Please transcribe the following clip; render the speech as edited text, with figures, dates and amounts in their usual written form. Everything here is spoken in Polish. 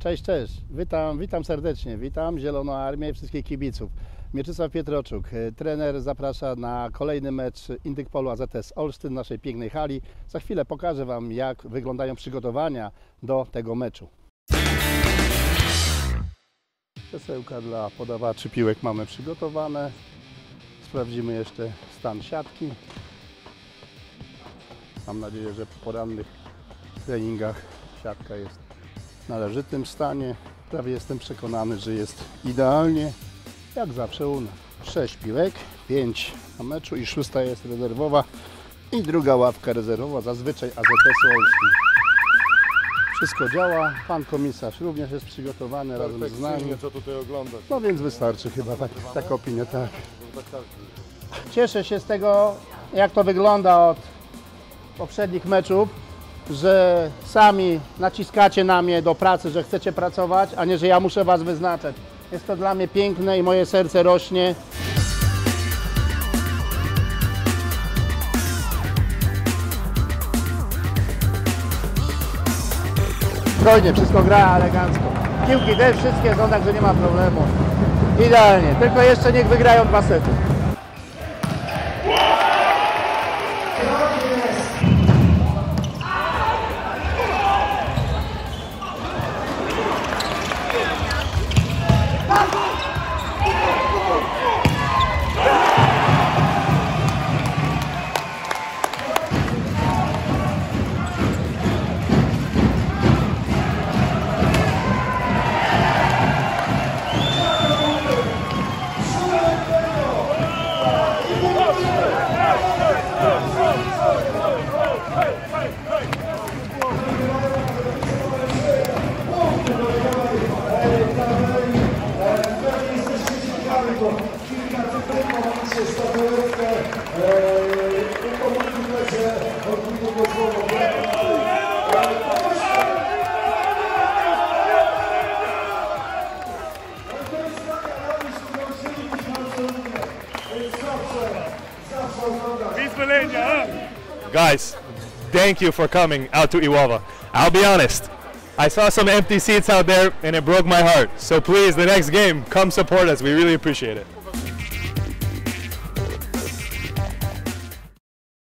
Cześć, cześć. Witam serdecznie. Witam Zieloną Armię i wszystkich kibiców. Mieczysław Pietroczuk, trener, zaprasza na kolejny mecz Indykpolu AZS Olsztyn w naszej pięknej hali. Za chwilę pokażę Wam, jak wyglądają przygotowania do tego meczu. Krzesełka dla podawaczy piłek mamy przygotowane. Sprawdzimy jeszcze stan siatki. Mam nadzieję, że po porannych treningach siatka jest w należytym stanie. Prawie jestem przekonany, że jest idealnie, jak zawsze u nas. 6 piłek, 5 na meczu i 6 jest rezerwowa i druga ławka rezerwowa, zazwyczaj AZS Olsztyn. Wszystko działa, pan komisarz również jest przygotowany razem z nami. Co tutaj oglądać? No więc wystarczy chyba taka opinia, tak. Cieszę się z tego, jak to wygląda od poprzednich meczów, że sami naciskacie na mnie do pracy, że chcecie pracować, a nie, że ja muszę Was wyznaczać. Jest to dla mnie piękne i moje serce rośnie. Spokojnie, wszystko gra elegancko. Piłki też wszystkie są, także nie ma problemu. Idealnie, tylko jeszcze niech wygrają 2 sety. Guys, thank you for coming out to Iława. I'll be honest, I saw some empty seats out there and it broke my heart. So please, the next game, come support us. We really appreciate it.